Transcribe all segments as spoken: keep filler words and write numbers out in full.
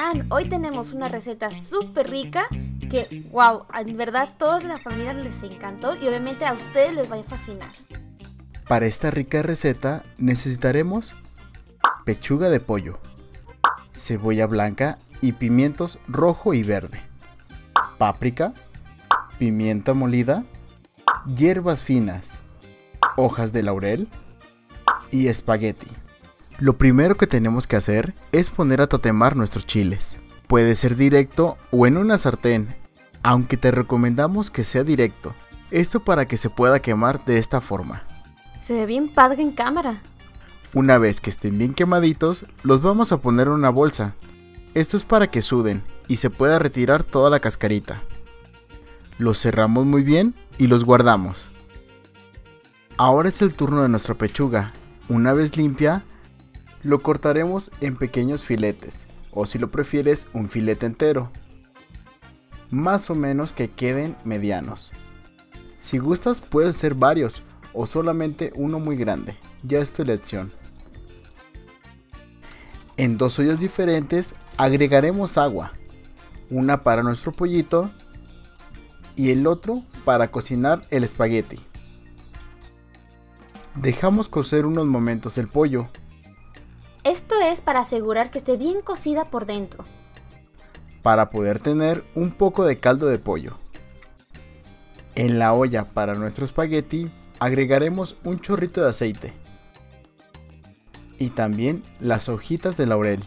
están? Hoy tenemos una receta súper rica que, wow, en verdad toda la familia les encantó y obviamente a ustedes les va a fascinar. Para esta rica receta necesitaremos pechuga de pollo, cebolla blanca y pimientos rojo y verde, páprica, pimienta molida, hierbas finas, hojas de laurel y espagueti. Lo primero que tenemos que hacer es poner a tatemar nuestros chiles. Puede ser directo o en una sartén, aunque te recomendamos que sea directo. Esto para que se pueda quemar de esta forma. Se ve bien padre en cámara. Una vez que estén bien quemaditos, los vamos a poner en una bolsa. Esto es para que suden y se pueda retirar toda la cascarita. Los cerramos muy bien y los guardamos. Ahora es el turno de nuestra pechuga. Una vez limpia, lo cortaremos en pequeños filetes, o si lo prefieres, un filete entero. Más o menos que queden medianos. Si gustas, puedes hacer varios, o solamente uno muy grande, ya es tu elección. En dos ollas diferentes agregaremos agua, una para nuestro pollito y el otro para cocinar el espagueti. Dejamos cocer unos momentos el pollo. Esto es para asegurar que esté bien cocida por dentro. Para poder tener un poco de caldo de pollo. En la olla para nuestro espagueti agregaremos un chorrito de aceite. Y también las hojitas de laurel.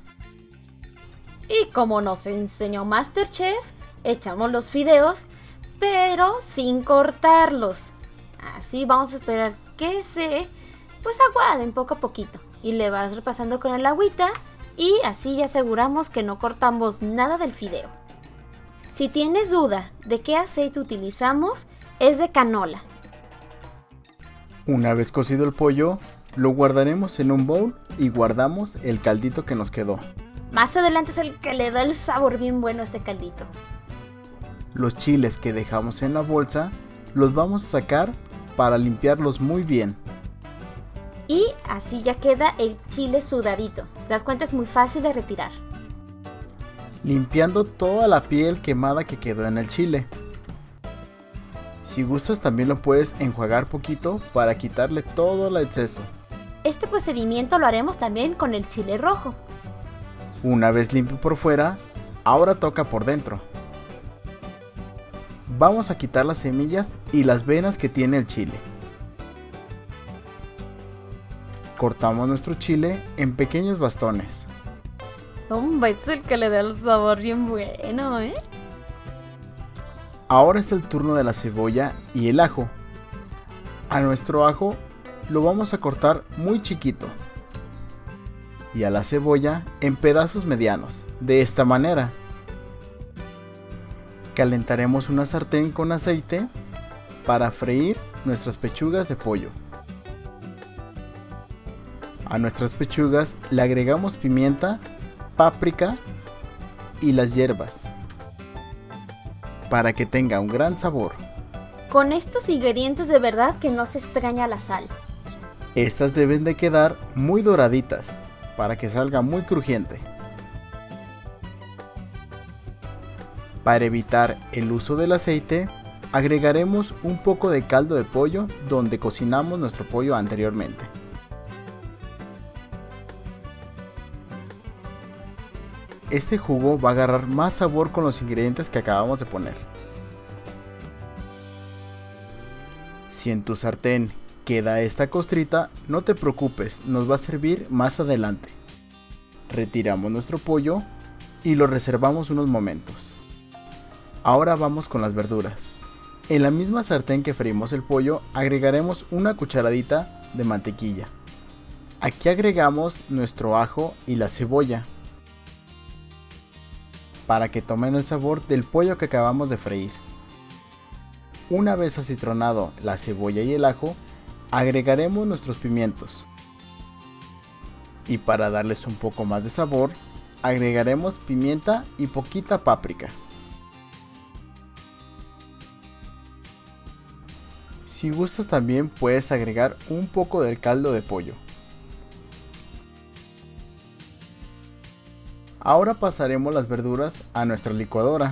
Y como nos enseñó MasterChef, echamos los fideos, pero sin cortarlos. Así vamos a esperar que se pues aguaden poco a poquito. Y le vas repasando con el agüita y así ya aseguramos que no cortamos nada del fideo. Si tienes duda de qué aceite utilizamos, es de canola. Una vez cocido el pollo, lo guardaremos en un bowl y guardamos el caldito que nos quedó. Más adelante es el que le da el sabor bien bueno a este caldito. Los chiles que dejamos en la bolsa los vamos a sacar para limpiarlos muy bien. Y así ya queda el chile sudadito. Si te das cuenta, es muy fácil de retirar. Limpiando toda la piel quemada que quedó en el chile. Si gustas, también lo puedes enjuagar poquito para quitarle todo el exceso. Este procedimiento lo haremos también con el chile rojo. Una vez limpio por fuera, ahora toca por dentro. Vamos a quitar las semillas y las venas que tiene el chile. Cortamos nuestro chile en pequeños bastones. Hombre, es el que le da el sabor bien bueno, ¿eh? Ahora es el turno de la cebolla y el ajo. A nuestro ajo lo vamos a cortar muy chiquito. Y a la cebolla en pedazos medianos, de esta manera. Calentaremos una sartén con aceite para freír nuestras pechugas de pollo. A nuestras pechugas le agregamos pimienta, páprica y las hierbas para que tenga un gran sabor. Con estos ingredientes de verdad que no se extraña la sal. Estas deben de quedar muy doraditas para que salga muy crujiente. Para evitar el uso del aceite, agregaremos un poco de caldo de pollo donde cocinamos nuestro pollo anteriormente. Este jugo va a agarrar más sabor con los ingredientes que acabamos de poner. Si en tu sartén queda esta costrita, no te preocupes, nos va a servir más adelante. Retiramos nuestro pollo y lo reservamos unos momentos. Ahora vamos con las verduras. En la misma sartén que freímos el pollo, agregaremos una cucharadita de mantequilla. Aquí agregamos nuestro ajo y la cebolla, para que tomen el sabor del pollo que acabamos de freír. Una vez acitronado la cebolla y el ajo, agregaremos nuestros pimientos. Y para darles un poco más de sabor, agregaremos pimienta y poquita páprica. Si gustas, también puedes agregar un poco del caldo de pollo. Ahora pasaremos las verduras a nuestra licuadora.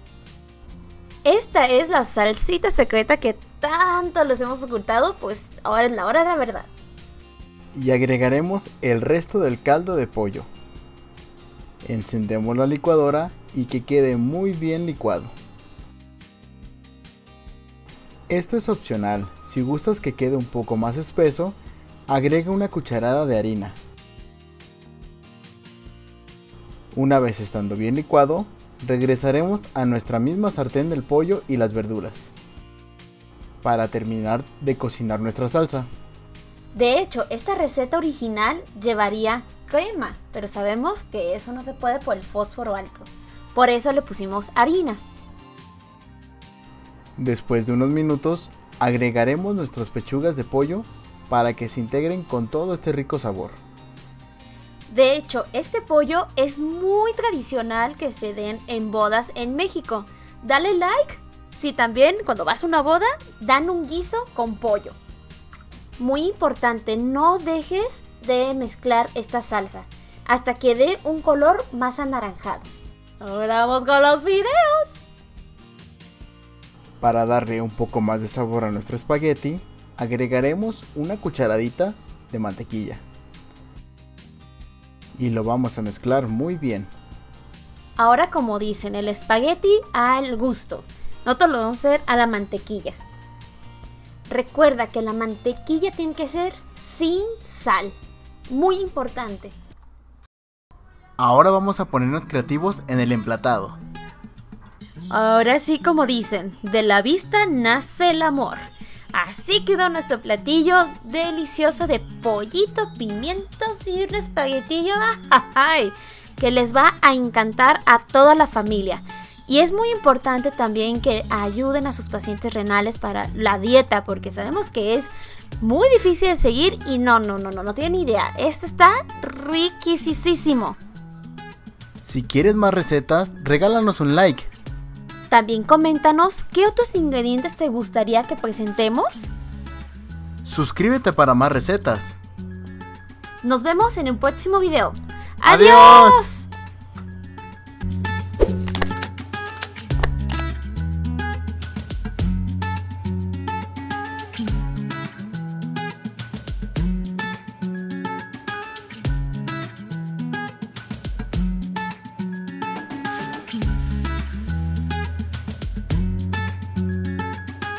Esta es la salsita secreta que tanto les hemos ocultado, pues ahora es la hora de la verdad. Y agregaremos el resto del caldo de pollo. Encendemos la licuadora y que quede muy bien licuado. Esto es opcional, si gustas que quede un poco más espeso, agrega una cucharada de harina. Una vez estando bien licuado, regresaremos a nuestra misma sartén del pollo y las verduras, para terminar de cocinar nuestra salsa. De hecho, esta receta original llevaría crema, pero sabemos que eso no se puede por el fósforo alto. Por eso le pusimos harina. Después de unos minutos, agregaremos nuestras pechugas de pollo para que se integren con todo este rico sabor. De hecho, este pollo es muy tradicional que se den en bodas en México. Dale like si también cuando vas a una boda dan un guiso con pollo. Muy importante, no dejes de mezclar esta salsa hasta que dé un color más anaranjado. Ahora vamos con los videos. Para darle un poco más de sabor a nuestro espagueti, agregaremos una cucharadita de mantequilla. Y lo vamos a mezclar muy bien. Ahora, como dicen, el espagueti al gusto. Nosotros lo vamos a hacer a la mantequilla. Recuerda que la mantequilla tiene que ser sin sal. Muy importante. Ahora vamos a ponernos creativos en el emplatado. Ahora sí, como dicen, de la vista nace el amor. Así quedó nuestro platillo delicioso de pollito, pimientos y un espaguetillo ¡ay! Que les va a encantar a toda la familia. Y es muy importante también que ayuden a sus pacientes renales para la dieta, porque sabemos que es muy difícil de seguir y no, no, no, no, no tienen idea. Este está riquísimo. Si quieres más recetas, regálanos un like. También coméntanos qué otros ingredientes te gustaría que presentemos. Suscríbete para más recetas. Nos vemos en un próximo video. ¡Adiós!